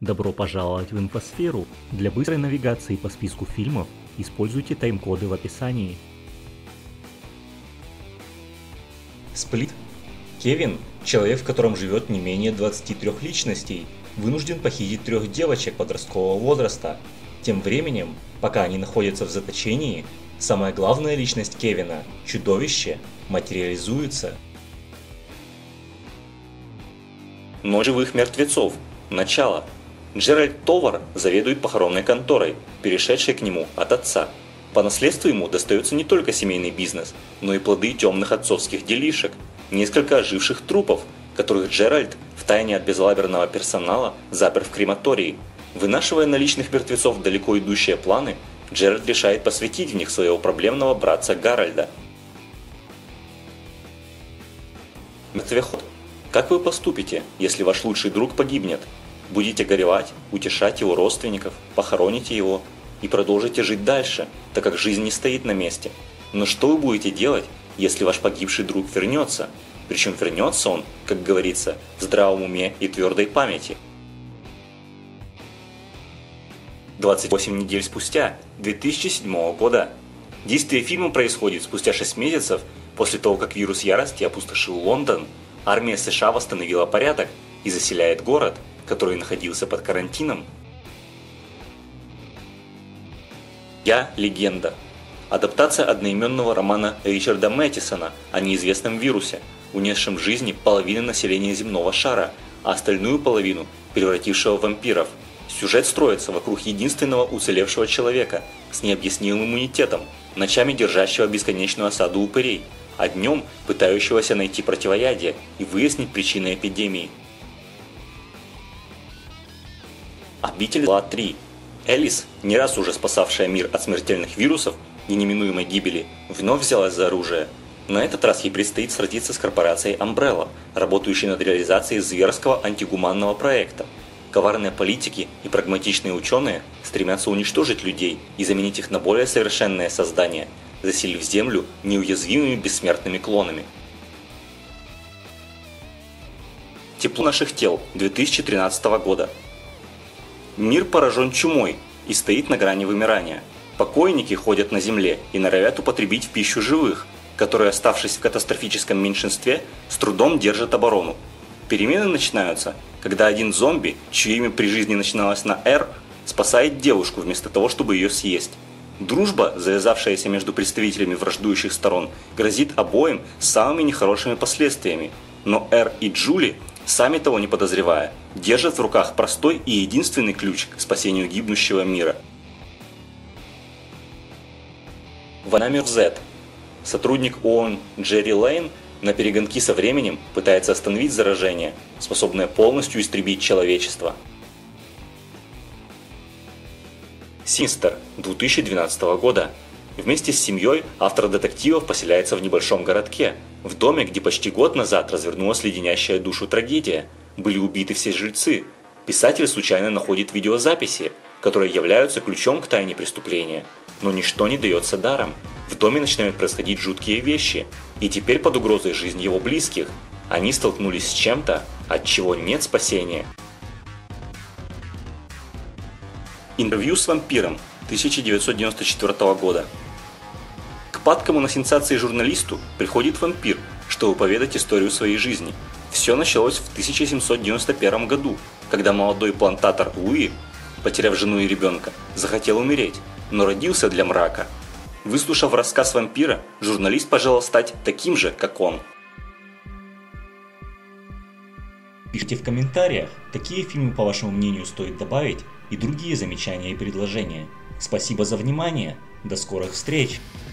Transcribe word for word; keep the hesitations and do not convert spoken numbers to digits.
Добро пожаловать в инфосферу! Для быстрой навигации по списку фильмов используйте тайм-коды в описании. Сплит. Кевин, человек, в котором живет не менее двадцати трёх личностей, вынужден похитить трех девочек подросткового возраста. Тем временем, пока они находятся в заточении, самая главная личность Кевина, чудовище, материализуется. Ночь живых мертвецов. Начало. Джеральд Товар заведует похоронной конторой, перешедшей к нему от отца. По наследству ему достается не только семейный бизнес, но и плоды темных отцовских делишек, несколько оживших трупов, которых Джеральд втайне от безалаберного персонала запер в крематории. Вынашивая на личных мертвецов далеко идущие планы, Джеральд решает посвятить в них своего проблемного братца Гарольда. Мертвеход. Как вы поступите, если ваш лучший друг погибнет? Будете горевать, утешать его родственников, похороните его и продолжите жить дальше, так как жизнь не стоит на месте. Но что вы будете делать, если ваш погибший друг вернется? Причем вернется он, как говорится, в здравом уме и твердой памяти. двадцать восемь недель спустя, две тысячи седьмого года. Действие фильма происходит спустя шесть месяцев после того, как вирус ярости опустошил Лондон. Армия США восстановила порядок и заселяет город, который находился под карантином. «Я – легенда». Адаптация одноименного романа Ричарда Мэттисона о неизвестном вирусе, унесшем жизни половины населения земного шара, а остальную половину превратившего в вампиров. Сюжет строится вокруг единственного уцелевшего человека с необъяснимым иммунитетом, ночами держащего бесконечную осаду упырей, а днем пытающегося найти противоядие и выяснить причины эпидемии. Обитель зла три. Элис, не раз уже спасавшая мир от смертельных вирусов и неминуемой гибели, вновь взялась за оружие. На этот раз ей предстоит сразиться с корпорацией Umbrella, работающей над реализацией зверского антигуманного проекта. Коварные политики и прагматичные ученые стремятся уничтожить людей и заменить их на более совершенное создание, заселив Землю неуязвимыми бессмертными клонами. Тепло наших тел две тысячи тринадцатого года. Мир поражен чумой и стоит на грани вымирания. Покойники ходят на земле и норовят употребить в пищу живых, которые, оставшись в катастрофическом меньшинстве, с трудом держат оборону. Перемены начинаются, когда один зомби, чье имя при жизни начиналось на «Р», спасает девушку вместо того, чтобы ее съесть. Дружба, завязавшаяся между представителями враждующих сторон, грозит обоим самыми нехорошими последствиями. Но Р и Джули, сами того не подозревая, держат в руках простой и единственный ключ к спасению гибнущего мира. Война мир Z. Сотрудник ООН Джерри Лейн на перегонки со временем пытается остановить заражение, способное полностью истребить человечество. Синистер две тысячи двенадцатого года. Вместе с семьей автор детективов поселяется в небольшом городке, в доме, где почти год назад развернулась леденящая душу трагедия. Были убиты все жильцы. Писатель случайно находит видеозаписи, которые являются ключом к тайне преступления. Но ничто не дается даром. В доме начинают происходить жуткие вещи, и теперь под угрозой жизни его близких они столкнулись с чем-то, от чего нет спасения. Интервью с вампиром тысяча девятьсот девяносто четвёртого года. К падкому на сенсации журналисту приходит вампир, чтобы поведать историю своей жизни. Все началось в тысяча семьсот девяносто первом году, когда молодой плантатор Луи, потеряв жену и ребенка, захотел умереть, но родился для мрака. Выслушав рассказ вампира, журналист пожелал стать таким же, как он. Пишите в комментариях, какие фильмы, по вашему мнению, стоит добавить, и другие замечания и предложения. Спасибо за внимание, до скорых встреч!